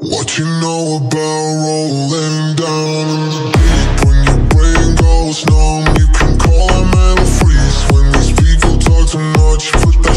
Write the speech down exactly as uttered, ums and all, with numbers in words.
What you know about rolling down in the deep? When your brain goes numb, you can call a mental freeze. When these people talk too much, put that